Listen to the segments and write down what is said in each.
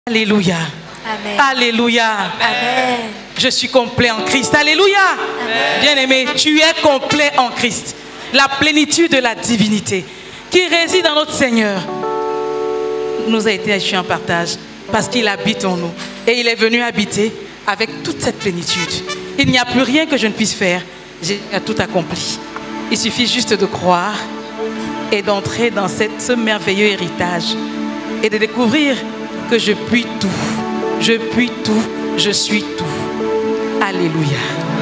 Alléluia. Amen. Alléluia. Amen. Je suis complet en Christ. Alléluia. Bien-aimé, tu es complet en Christ. La plénitude de la divinité qui réside en notre Seigneur nous a été acheté en partage parce qu'il habite en nous. Et il est venu habiter avec toute cette plénitude. Il n'y a plus rien que je ne puisse faire. J'ai tout accompli. Il suffit juste de croire et d'entrer dans ce merveilleux héritage et de découvrir que je puis tout. Je puis tout. Je suis tout. Alléluia.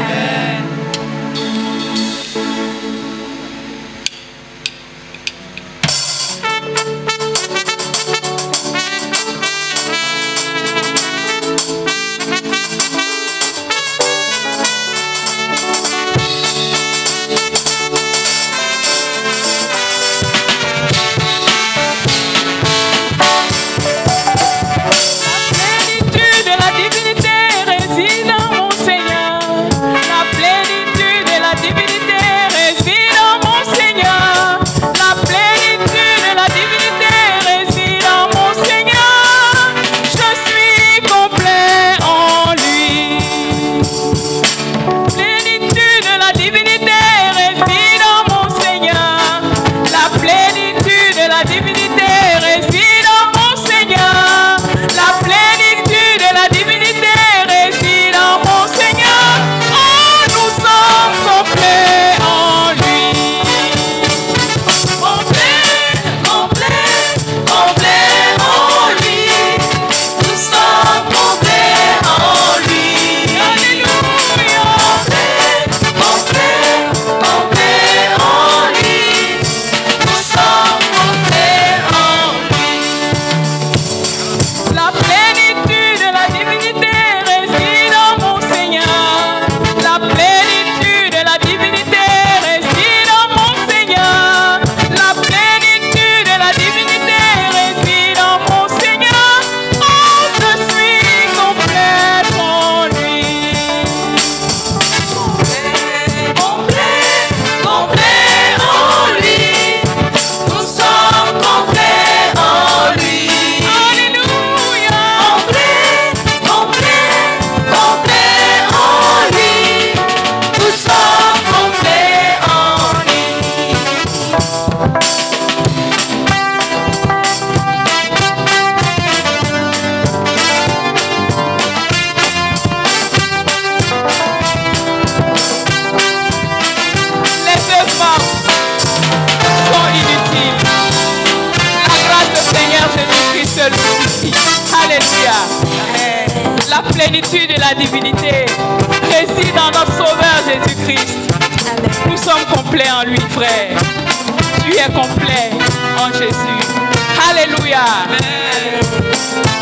La plénitude de la divinité réside en notre Sauveur Jésus-Christ. Nous sommes complets en lui, frère. Tu es complet en Jésus. Alléluia. Amen.